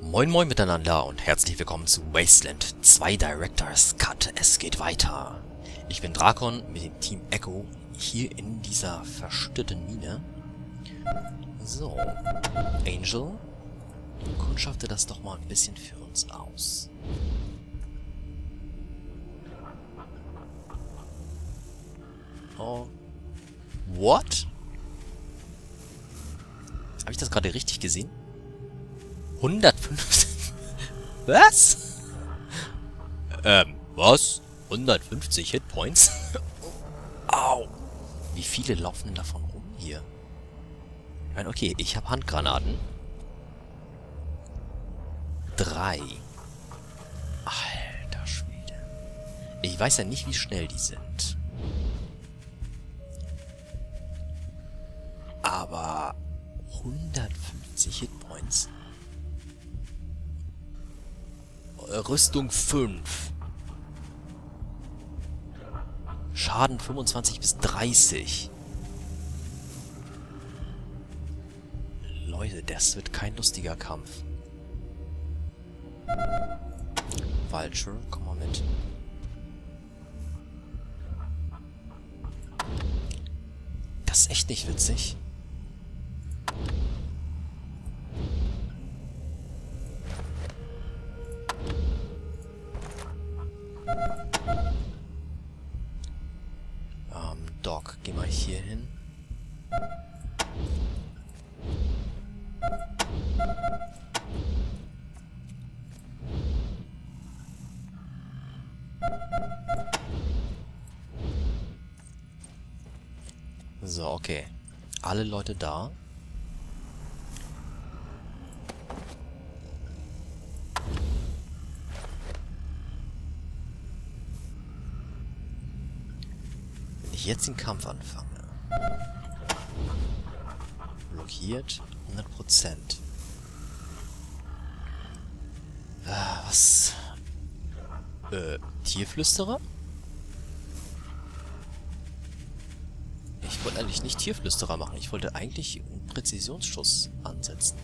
Moin moin miteinander und herzlich willkommen zu Wasteland 2 Director's Cut. Es geht weiter. Ich bin Drakon mit dem Team Echo hier in dieser verschütteten Mine. So, Angel, kundschafte das doch mal ein bisschen für uns aus. Oh, what? Habe ich das gerade richtig gesehen? 150... Was? Was? 150 Hitpoints? Au! Wie viele laufen denn davon rum hier? Ich meine, okay, ich habe Handgranaten. 3. Alter Schwede. Ich weiß ja nicht, wie schnell die sind. Aber 150 Hitpoints. Rüstung 5. Schaden 25 bis 30. Leute, das wird kein lustiger Kampf. Vulture, komm mal mit. Das ist echt nicht witzig. Doc, geh mal hier hin. So, okay. Alle Leute da. Wenn ich jetzt den Kampf anfange. Blockiert 100%. Was? Tierflüsterer? Ich wollte eigentlich nicht Tierflüsterer machen. Ich wollte eigentlich einen Präzisionsschuss ansetzen.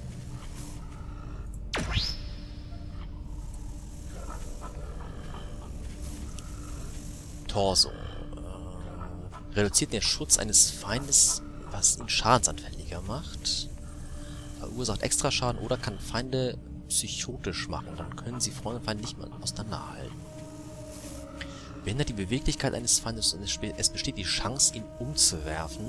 Torso. Reduziert den Schutz eines Feindes, was ihn schadensanfälliger macht. Verursacht extra Schaden oder kann Feinde psychotisch machen. Dann können sie Freunde und Feinde nicht mehr auseinanderhalten. Behindert die Beweglichkeit eines Feindes und es besteht die Chance, ihn umzuwerfen.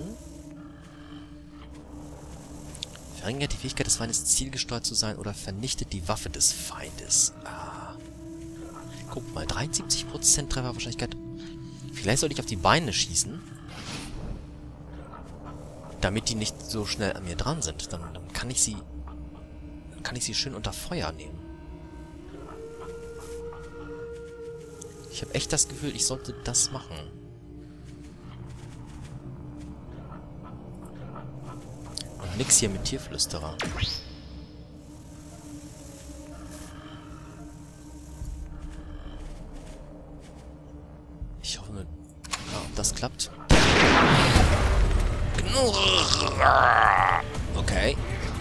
Verringert die Fähigkeit des Feindes, zielgesteuert zu sein oder vernichtet die Waffe des Feindes. Guck mal, 73% Trefferwahrscheinlichkeit. Vielleicht sollte ich auf die Beine schießen. Damit die nicht so schnell an mir dran sind. Dann kann ich sie schön unter Feuer nehmen. Ich habe echt das Gefühl, ich sollte das machen. Und nix hier mit Tierflüsterer. Ich hoffe, ob das klappt. Okay.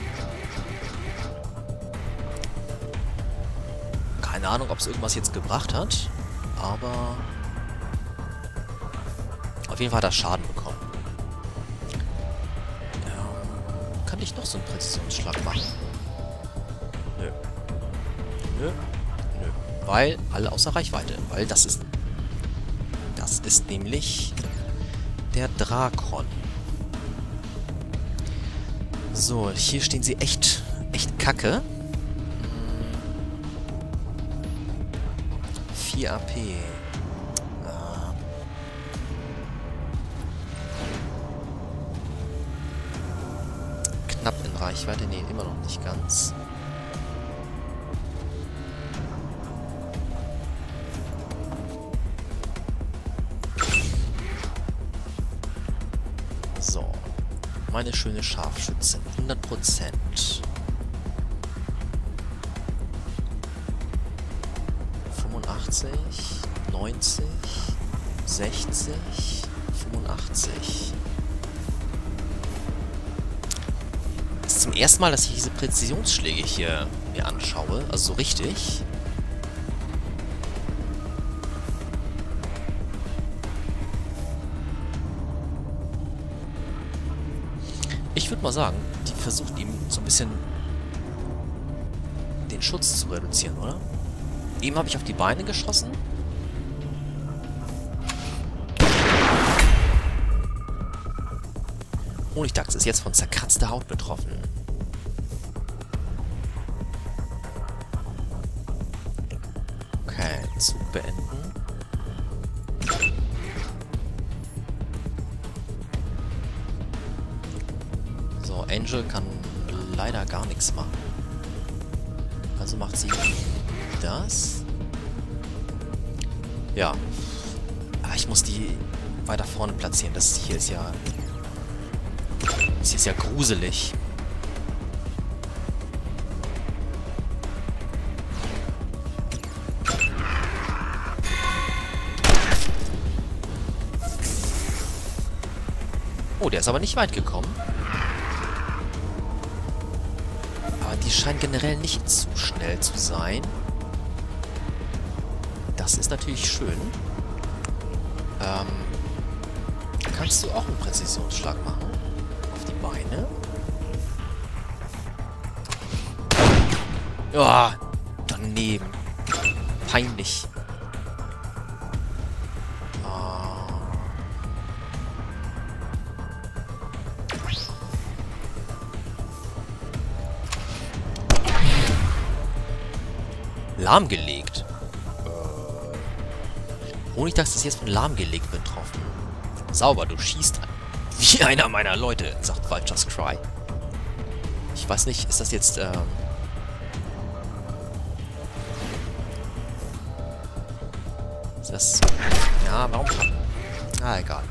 Keine Ahnung, ob es irgendwas jetzt gebracht hat. Aber auf jeden Fall hat er Schaden bekommen. Kann ich noch so einen Präzisionsschlag machen? Nö. Nö. Nö. Weil alle außer Reichweite. Weil das ist nämlich der Drakon. So, hier stehen sie echt kacke. 4 AP. Knapp in Reichweite. Nee, immer noch nicht ganz. So. Meine schöne Scharfschützin. 100%. 90, 60, 85. ist zum ersten Mal, dass ich diese Präzisionsschläge hier mir anschaue. Also so richtig. Ich würde mal sagen, die versucht ihm so ein bisschen den Schutz zu reduzieren, oder? Eben habe ich auf die Beine geschossen. Honigdachs ist jetzt von zerkratzter Haut betroffen. Okay, Zug beenden. So, Angel kann leider gar nichts machen. Also macht sie das. Ja. Aber ich muss die weiter vorne platzieren. Das hier ist ja... Das hier ist ja gruselig. Oh, der ist aber nicht weit gekommen. Aber die scheint generell nicht zu schnell zu sein. Das ist natürlich schön. Kannst du auch einen Präzisionsschlag machen? Auf die Beine. Ja, daneben. Peinlich. Lahmgelegt. Honigdachs ist jetzt von lahmgelegt betroffen. Sauber, du schießt wie einer meiner Leute, sagt Vulture's Cry. Ich weiß nicht, ist das jetzt, ist das... Ja, warum... Ah, egal.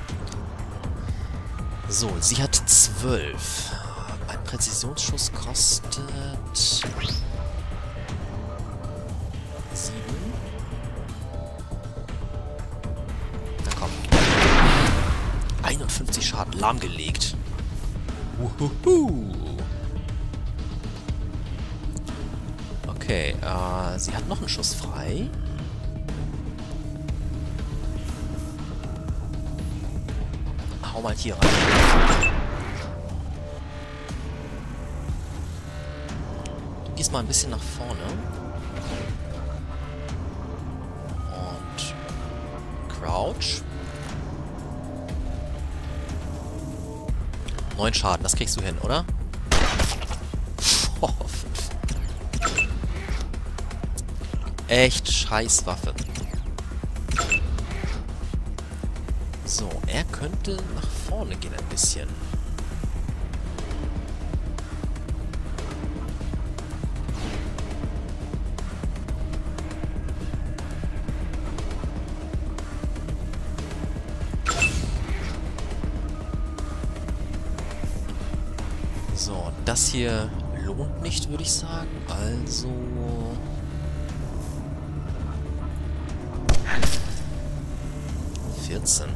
So, sie hat 12. Ein Präzisionsschuss kostet... 7. 51 Schaden lahmgelegt. Uhuhu. Okay, sie hat noch einen Schuss frei. Hau mal hier rein. Du gehst mal ein bisschen nach vorne. Und Crouch. 9 Schaden, das kriegst du hin, oder? Oh, 5. Echt scheiß Waffe. So, er könnte nach vorne gehen ein bisschen. So, das hier lohnt nicht, würde ich sagen. Also... ...14.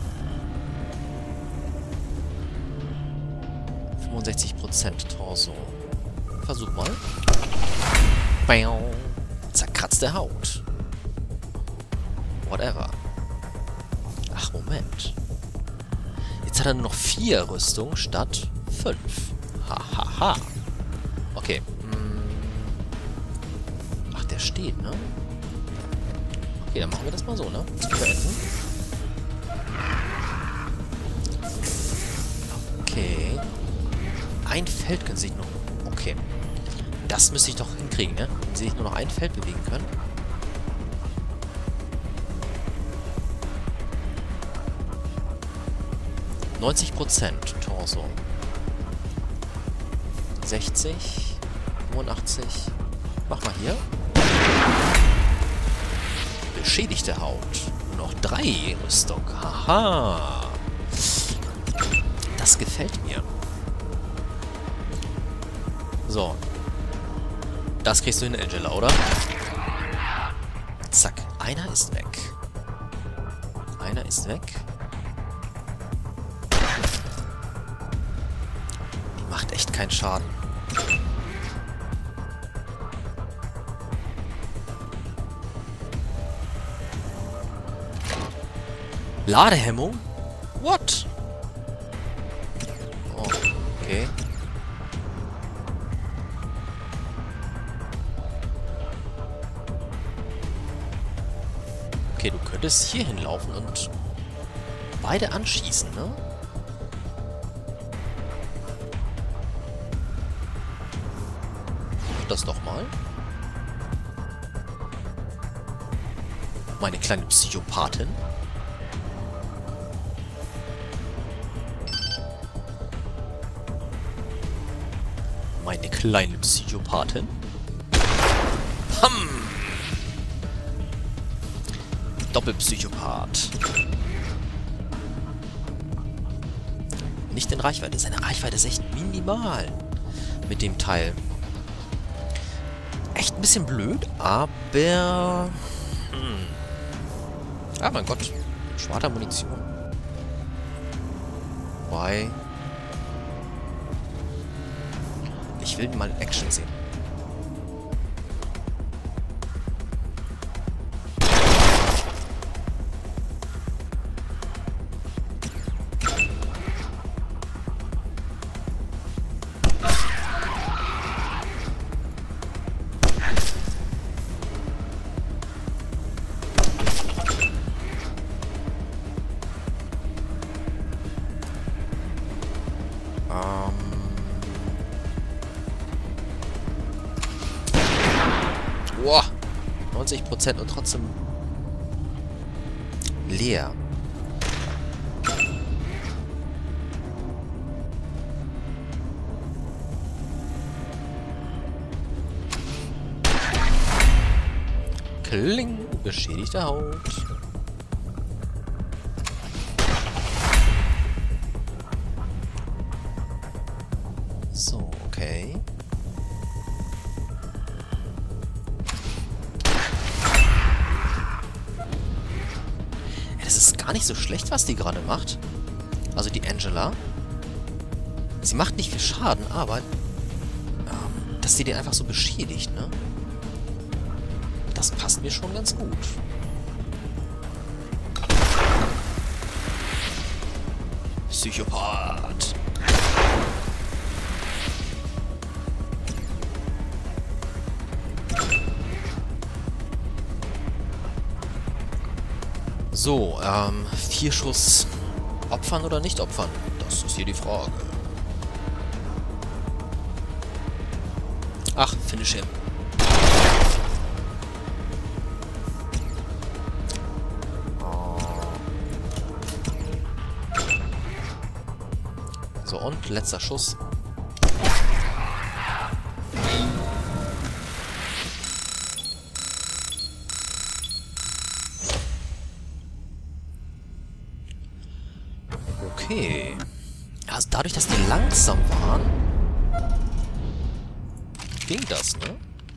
65% Torso. Versuch mal. Bam. Zerkratzte Haut. Whatever. Ach, Moment. Jetzt hat er nur noch 4 Rüstung statt 5. Hahaha. Okay. Ach, der steht, ne? Okay, dann machen wir das mal so, ne? Zu beenden. Okay. Ein Feld können sich noch... Okay. Das müsste ich doch hinkriegen, ne? Wenn sie sich nur noch ein Feld bewegen können. %90 Torso. 60, 85. Mach mal hier. Beschädigte Haut. Nur noch 3 Rüstung. Haha. Das gefällt mir. So. Das kriegst du hin, Angela, oder? Zack. Einer ist weg. Einer ist weg. Die macht echt keinen Schaden. Ladehemmung? What? Oh, okay. Okay, du könntest hier hinlaufen und beide anschießen, ne? Mach das doch mal. Meine kleine Psychopathin. Meine kleine Psychopathin. Ham! Doppelpsychopath. Nicht in Reichweite. Seine Reichweite ist echt minimal mit dem Teil. Echt ein bisschen blöd, aber... Ah, mein Gott. Schwarzer Munition. Why? Ich will mal Action sehen. Boah, 90% und trotzdem leer. Kling, beschädigte Haut. So, okay. Das ist gar nicht so schlecht, was die gerade macht. Also die Angela. Sie macht nicht viel Schaden, aber dass sie den einfach so beschädigt, ne? Das passt mir schon ganz gut. Psychopath. So, 4 Schuss opfern oder nicht opfern? Das ist hier die Frage. Ach, finish him. So, und letzter Schuss. Okay. Also dadurch, dass die langsam waren, ging das, ne?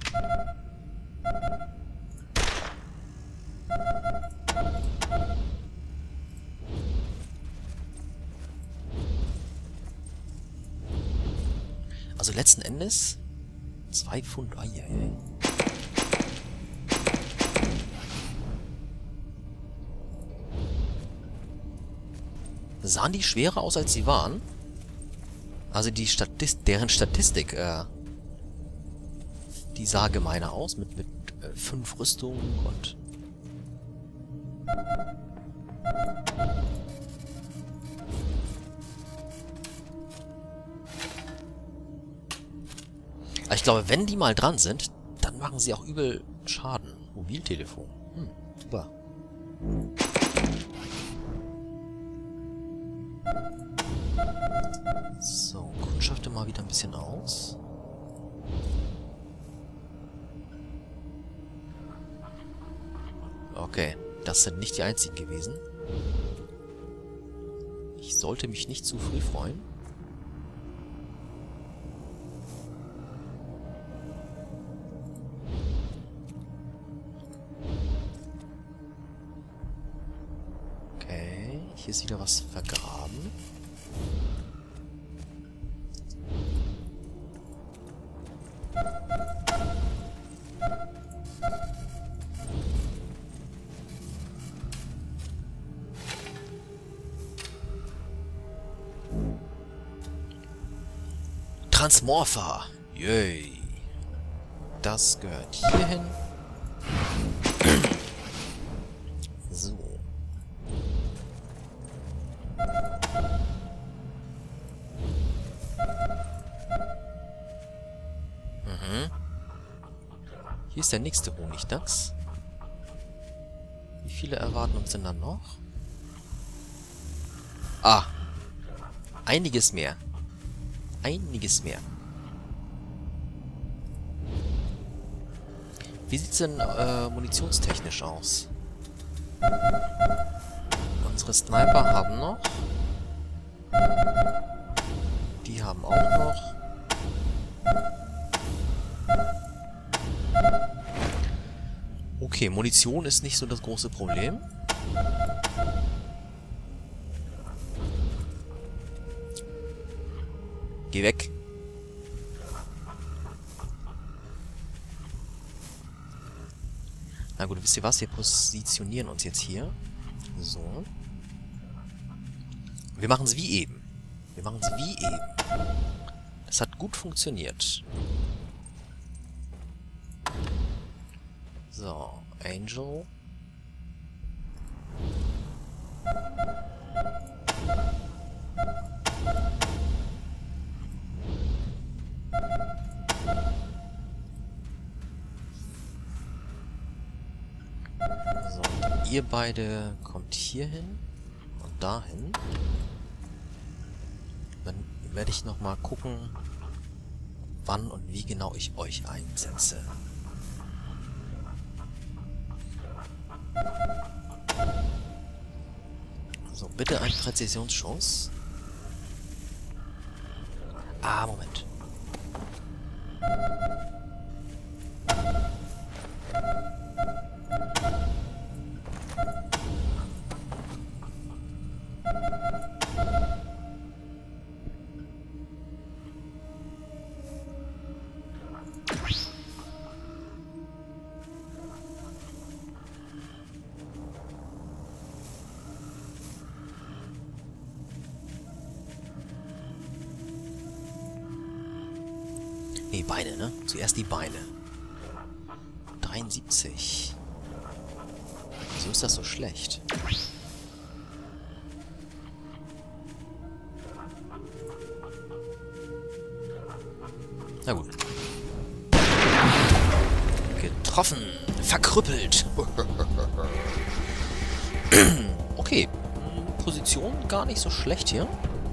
Also letzten Endes 2 Pfund. Eieiei. Sahen die schwerer aus, als sie waren? Also die deren Statistik, die sah gemeiner aus, mit 5 Rüstungen und... Aber ich glaube, wenn die mal dran sind, dann machen sie auch übel Schaden. Mobiltelefon. Super. So, kundschafte mal wieder ein bisschen aus. Okay, das sind nicht die einzigen gewesen. Ich sollte mich nicht zu früh freuen. Okay, hier ist wieder was vergraben. Transmorpher. Yay. Das gehört hier hin. So. Hier ist der nächste Honigdachs. Wie viele erwarten uns denn dann noch? Ah. Einiges mehr. Einiges mehr. Wie sieht's denn munitionstechnisch aus? Unsere Sniper haben noch. Die haben auch noch. Okay, Munition ist nicht so das große Problem. Geh weg. Na gut, wisst ihr was? Wir positionieren uns jetzt hier. So. Wir machen es wie eben. Wir machen es wie eben. Das hat gut funktioniert. So, Angel. So, ihr beide kommt hier hin und dahin. Dann werde ich nochmal gucken, wann und wie genau ich euch einsetze. So, bitte ein Präzisionsschuss. Ah, Moment. Nee, Beine, ne? Zuerst die Beine. 73. Wieso ist das so schlecht? Na gut. Getroffen. Verkrüppelt. Okay. Position gar nicht so schlecht hier.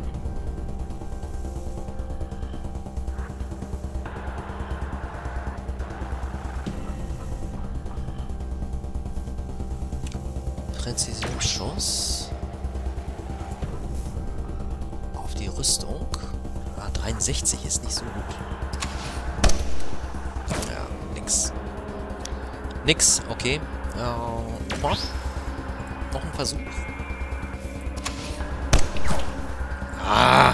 Präzisionsschuss auf die Rüstung. Ah, 63 ist nicht so gut. Ja, nix. Nix, okay. Nochmal. Noch ein Versuch. Ah!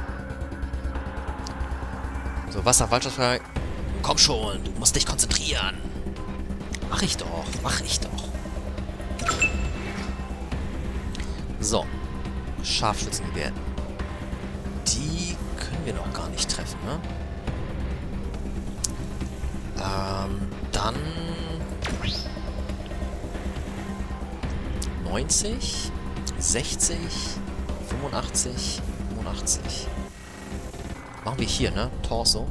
So, Wasserfallschutzfrei. Komm schon, du musst dich konzentrieren. Mach ich doch, mach ich doch. So. Scharfschützengewehr. Die können wir noch gar nicht treffen, ne? Dann 90, 60, 85, 85. Machen wir hier, ne? Torso.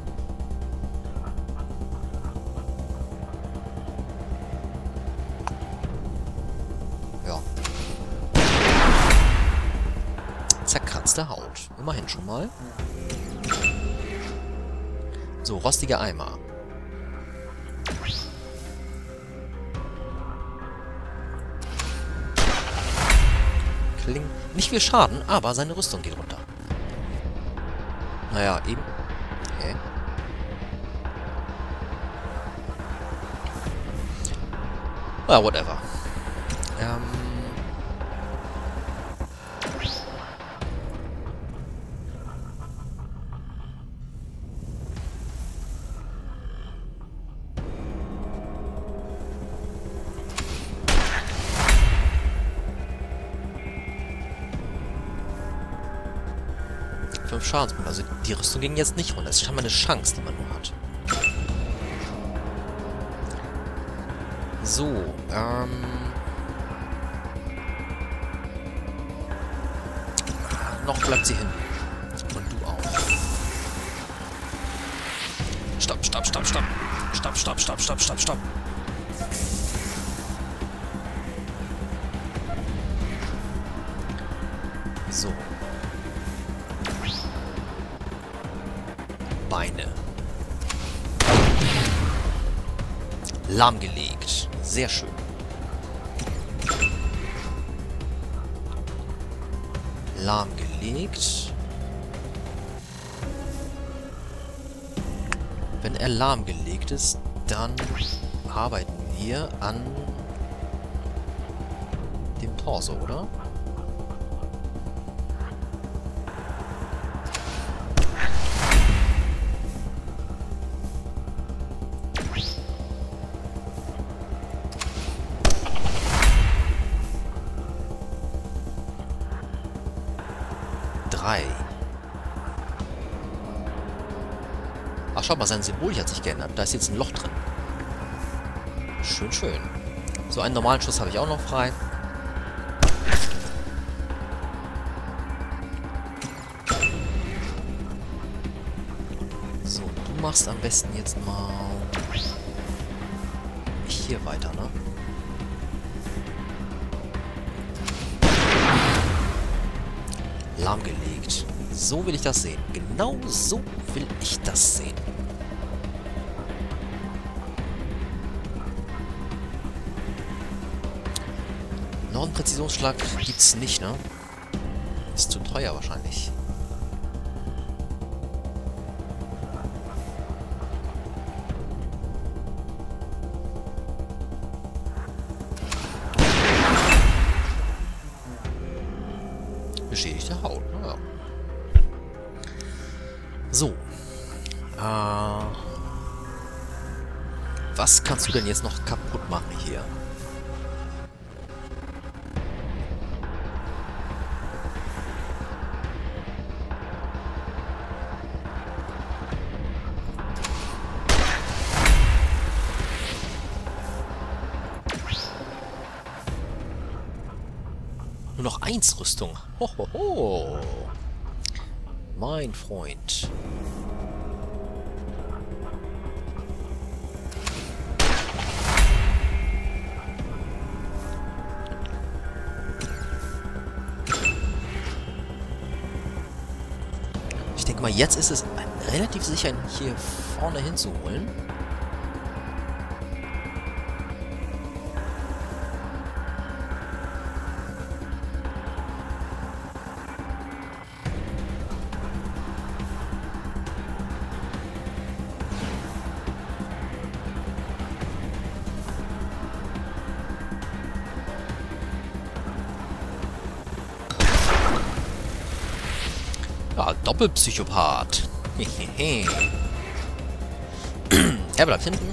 Ja. Zerkratzte Haut. Immerhin schon mal. So, rostige Eimer. Klingt nicht viel Schaden, aber seine Rüstung geht runter. Naja, eben. Okay. Ah, whatever. 50%. 5 Schadenspunkte. Also die Rüstung ging jetzt nicht runter. Das ist schon mal eine Chance, die man nur hat. So, noch bleibt sie hin. Und du auch. Stopp, stopp, stopp, stopp. Stopp, stopp, stopp, stopp, stopp, stopp. So. Beine. Lahmgelegt. Sehr schön. Lahmgelegt. Wenn er lahmgelegt ist, dann arbeiten wir an dem Torso, oder? Ach, schau mal, sein Symbol hat sich geändert. Da ist jetzt ein Loch drin. Schön, schön. So, einen normalen Schuss habe ich auch noch frei. So, du machst am besten jetzt mal hier weiter, ne? Lahmgelegt. So will ich das sehen. Genau so will ich das sehen. Noch einen Präzisionsschlag gibt's nicht, ne? Ist zu teuer wahrscheinlich. Beschädigte Haut, naja. So. Was kannst du denn jetzt noch kaputt machen hier? Nur noch 1 Rüstung. Hohoho. Mein Freund. Ich denke mal, jetzt ist es relativ sicher, ihn hier vorne hinzuholen. Ja, Doppelpsychopath. Hehehe. Er bleibt hinten.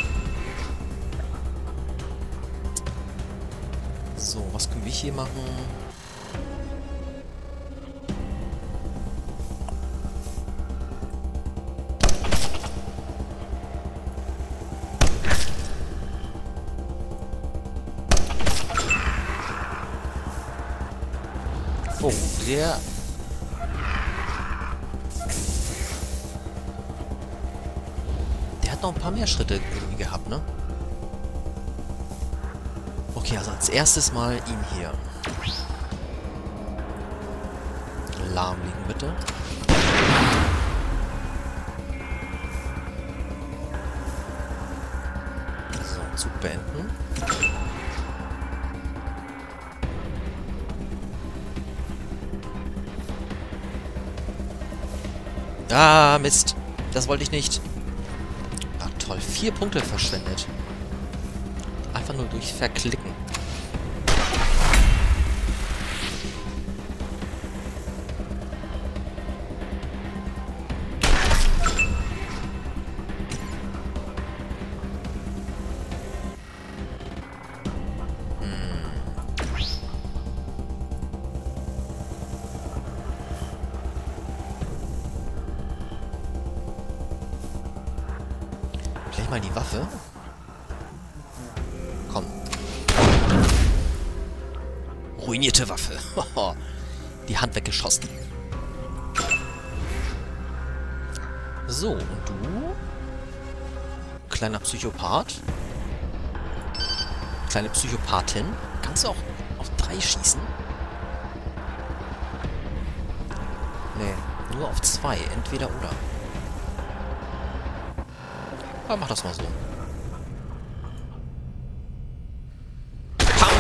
So, was können wir hier machen? Oh, der... noch ein paar mehr Schritte irgendwie gehabt, ne? Okay, also als erstes mal ihn hier. Lahmlegen, bitte. So, Zug beenden. Ah, Mist. Das wollte ich nicht. 4 Punkte verschwendet. Einfach nur durch Verklicken. gleich mal die Waffe. Komm. Ruinierte Waffe. Die Hand weggeschossen. So, und du? Kleiner Psychopath. Kleine Psychopathin. Kannst du auch auf 3 schießen? Nee, nur auf 2. Entweder oder. Aber mach das mal so. Pam!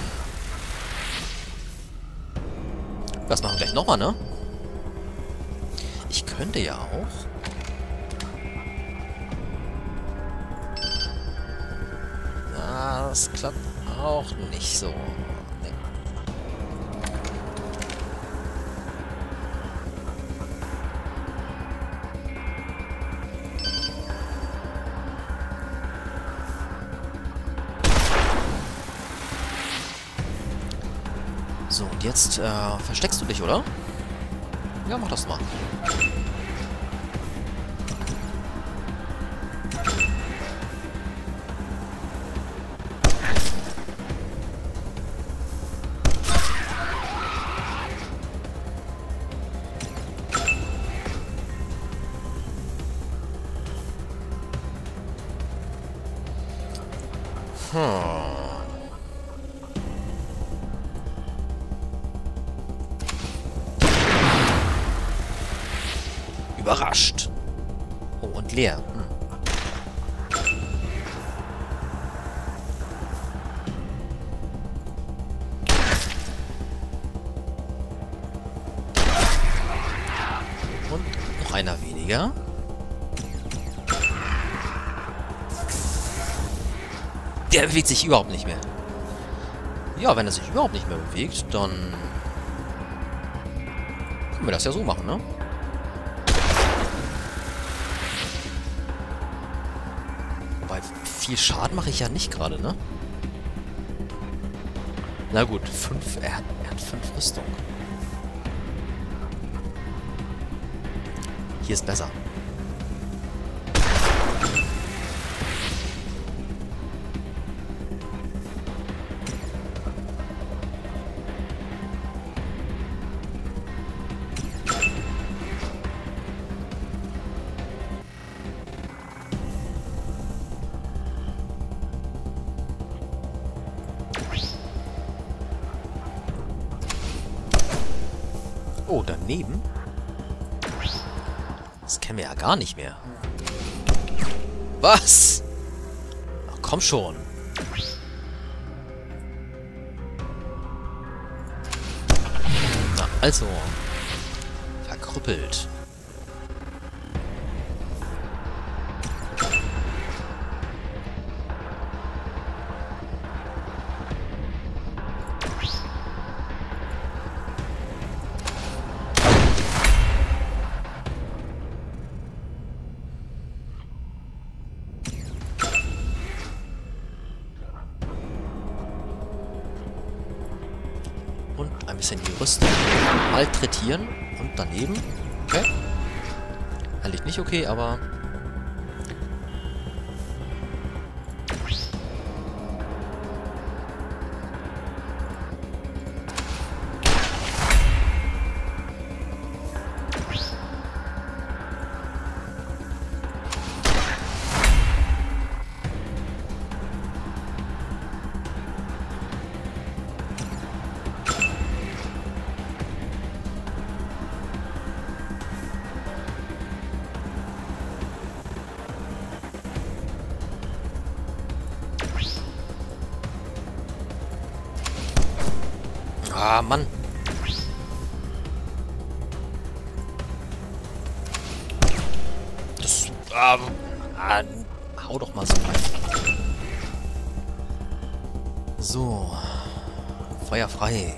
Das machen wir gleich nochmal, ne? Ich könnte ja auch... Na, das klappt auch nicht so. Nee. So, und jetzt versteckst du dich, oder? Ja, mach das mal. Überrascht. Oh, und leer. Und noch einer weniger. Der bewegt sich überhaupt nicht mehr. Ja, wenn er sich überhaupt nicht mehr bewegt, dann können wir das ja so machen, ne? Wobei, viel Schaden mache ich ja nicht gerade, ne? Na gut, 5. Er hat 5 Rüstung. Hier ist besser. Oh, daneben? Das kennen wir ja gar nicht mehr. Was? Ach, komm schon. Na, also. Verkrüppelt. Und ein bisschen die Rüstung malträtieren. Und daneben. Okay. Eigentlich nicht okay, aber... Ah, Mann. Das... hau doch mal so rein. So. Feuer frei.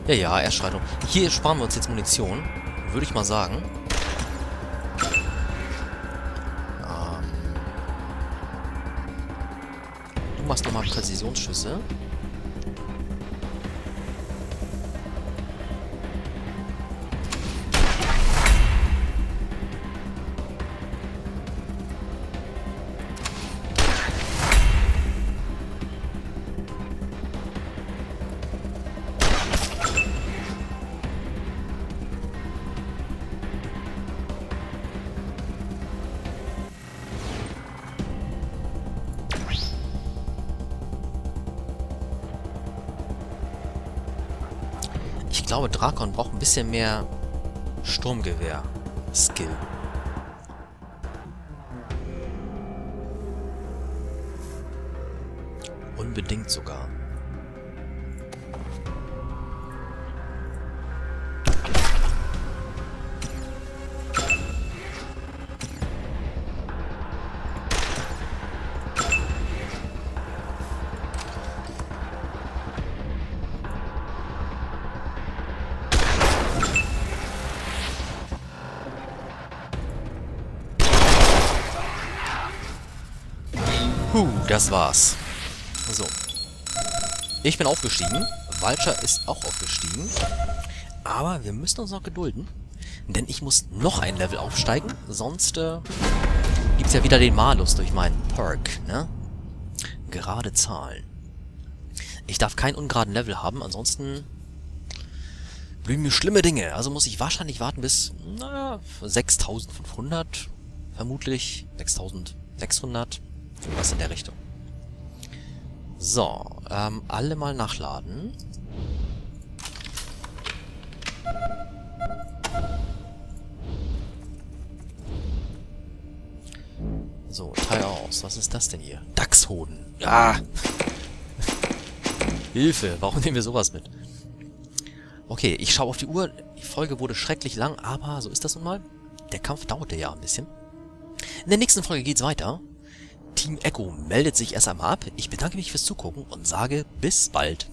Ja, ja, Erstschreitung. Hier sparen wir uns jetzt Munition. Würde ich mal sagen. Du machst nochmal Präzisionsschüsse. Ich glaube, Drakon braucht ein bisschen mehr Sturmgewehr-Skill. Unbedingt sogar. Das war's. So. Ich bin aufgestiegen. Vulture ist auch aufgestiegen. Aber wir müssen uns noch gedulden. Denn ich muss noch ein Level aufsteigen. Sonst gibt's ja wieder den Malus durch meinen Perk, ne? Gerade Zahlen. Ich darf keinen ungeraden Level haben, ansonsten blühen mir schlimme Dinge. Also muss ich wahrscheinlich warten bis, naja, 6500. Vermutlich 6600. Was in der Richtung. So, alle mal nachladen. So, Teil aus. Was ist das denn hier? Dachshoden. Ah! Hilfe, warum nehmen wir sowas mit? Okay, ich schaue auf die Uhr. Die Folge wurde schrecklich lang, aber so ist das nun mal. Der Kampf dauerte ja ein bisschen. In der nächsten Folge geht's weiter. Team Echo meldet sich erst einmal ab. Ich bedanke mich fürs Zugucken und sage bis bald.